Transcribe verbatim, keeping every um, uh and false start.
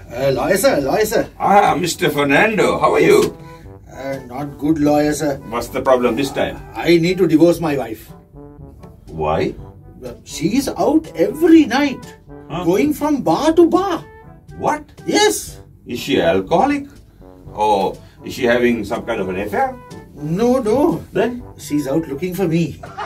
Uh, lawyer sir, lawyer sir. Ah, Mister Fernando, how are you? Uh, not good, lawyer sir. What's the problem this time? I need to divorce my wife. Why? Uh, She's out every night, Huh? going from bar to bar. What? Yes. Is she alcoholic? Or is she having some kind of an affair? No, no. Then? She's out looking for me.